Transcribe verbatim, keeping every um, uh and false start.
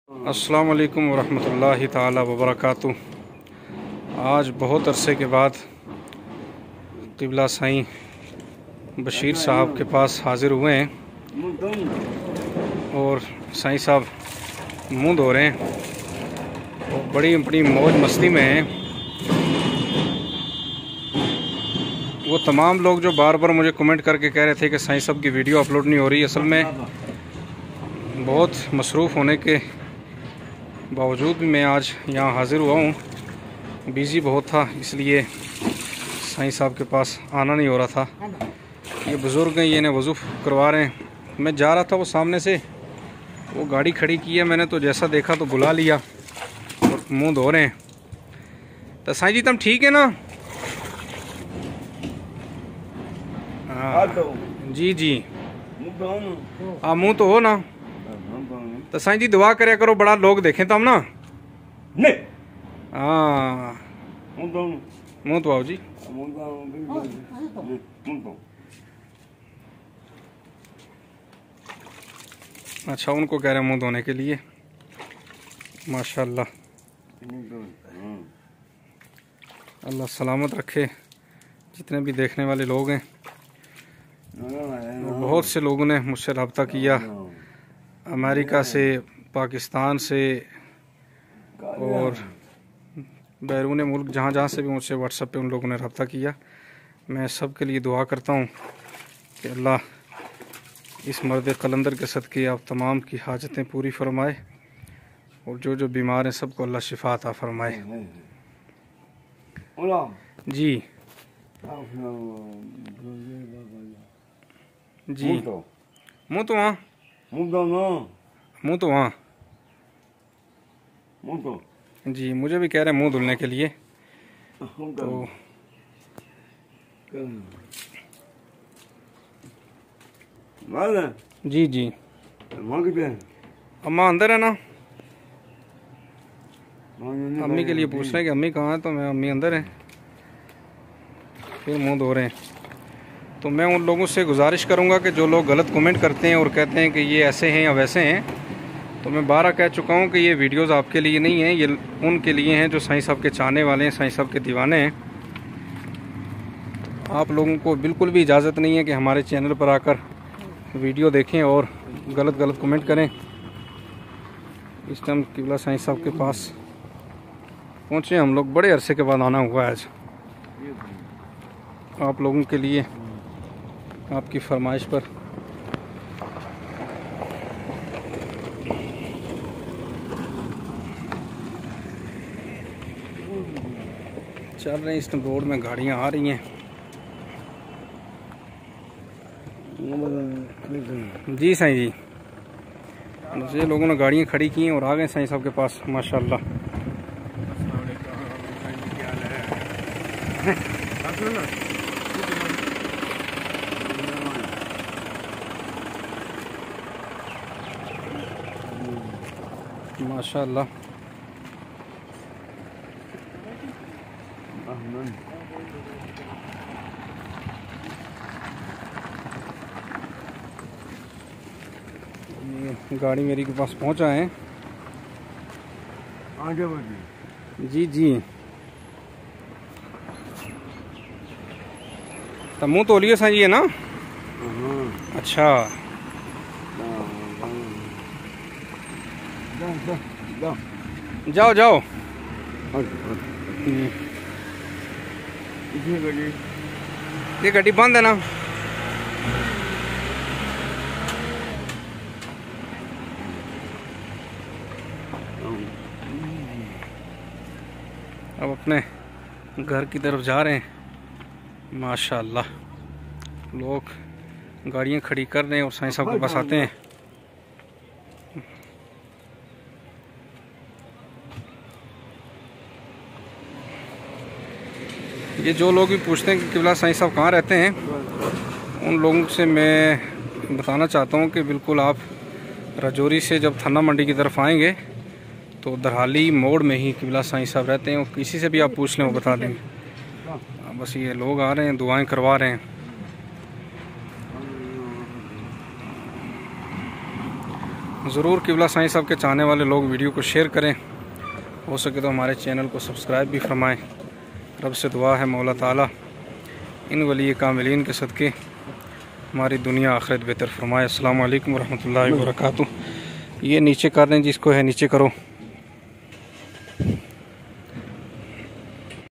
अस्सलाम वालेकुम वरहमतुल्लाहि ताला वबरकातुह। आज बहुत अरसे के बाद क़िबला साईं बशीर साहब के पास हाज़िर हुए हैं और साईं साहब मुँह धो रहे हैं और बड़ी बड़ी मौज मस्ती में हैं। वो तमाम लोग जो बार बार मुझे कमेंट करके कह रहे थे कि साईं साहब की वीडियो अपलोड नहीं हो रही, असल में बहुत मसरूफ़ होने के बावजूद भी मैं आज यहाँ हाज़िर हुआ हूँ। बिज़ी बहुत था, इसलिए साईं साहब के पास आना नहीं हो रहा था। ये बुज़ुर्ग हैं, ये इन्हें वज़ू करवा रहे हैं। मैं जा रहा था, वो सामने से वो गाड़ी खड़ी की है, मैंने तो जैसा देखा तो बुला लिया और मुँह धो रहे हैं। तो साईं जी तुम ठीक है ना? हाँ जी जी, हाँ मुँह तो हो ना। तो साईं जी दुआ करे करो, बड़ा लोग देखें तब ना। हाँ मुँह तो आओ जी। अच्छा, उनको कह रहे हैं मुँह धोने के लिए। माशाल्लाह, अल्लाह सलामत रखे जितने भी देखने वाले लोग हैं। बहुत से लोगों ने मुझसे रब्ता किया, अमेरिका से, पाकिस्तान से और बैरून मुल्क, जहाँ जहाँ से भी मुझसे व्हाट्सएप पे उन लोगों ने रब्ता किया। मैं सब के लिए दुआ करता हूँ कि अल्लाह इस मर्द कलंदर के सदक़े आप तमाम की हाजतें पूरी फरमाए और जो जो बीमार हैं सबको अल्लाह शिफा अता फरमाए। जी जी, मुँह तो वहाँ, मुँह तो वहाँ जी। मुझे भी कह रहे हैं मुँह धुलने के लिए, तो जी जी। अम्मा अंदर है ना? अम्मी के लिए पूछ रहे हैं कि अम्मी कहाँ है, तो मैं अम्मी अंदर है, फिर मुँह धो रहे हैं। तो मैं उन लोगों से गुजारिश करूंगा कि जो लोग गलत कमेंट करते हैं और कहते हैं कि ये ऐसे हैं या वैसे हैं, तो मैं बारह कह चुका हूं कि ये वीडियोस आपके लिए नहीं हैं, ये उनके लिए हैं जो साईं साहब के चाहने वाले हैं, साईं साहब के दीवाने हैं। आप लोगों को बिल्कुल भी इजाज़त नहीं है कि हमारे चैनल पर आकर वीडियो देखें और गलत गलत कमेंट करें। इस टाइम क़िबला साईं साहब के पास पहुँचे हम लोग, बड़े अरसे के बाद आना हुआ है आज आप लोगों के लिए, आपकी फरमाइश पर। चल रहे हैं इस रोड में, गाड़ियां आ रही हैं। जी साईं जी, मुझे लोगों ने गाड़ियां खड़ी की हैं और आ गए साईं साहब के पास। माशाल्लाह। माशाल्लाह, गाड़ी मेरी के पास पहुंचा है। आगे बढ़िए जी जी। तो मुँह तो लिए साईं जी है ना? अच्छा, जाओ जाओ। ये गड्डी बंद है ना? अब अपने घर की तरफ जा रहे हैं। माशाल्लाह, लोग गाड़ियां खड़ी कर रहे हैं और साईं साहब के पास आते हैं। ये जो लोग भी पूछते हैं कि क़िबला साईं साहब कहाँ रहते हैं, उन लोगों से मैं बताना चाहता हूँ कि बिल्कुल आप राजौरी से जब थाना मंडी की तरफ आएंगे तो दरहाली मोड़ में ही क़िबला साईं साहब रहते हैं। और किसी से भी आप पूछ लें वो बता देंगे। बस ये लोग आ रहे हैं, दुआएं करवा रहे हैं। ज़रूर किबला साईं साहब के चाहने वाले लोग वीडियो को शेयर करें, हो सके तो हमारे चैनल को सब्सक्राइब भी फरमाएं। रब से दुआ है मौला ताला इन वली कामिलीन के सदक़े हमारी दुनिया आखिरत बेहतर फरमाए। अस्सलामु अलैकुम रहमतुल्लाहि व बरकातुहू। ये नीचे कर दें जिसको है नीचे करो।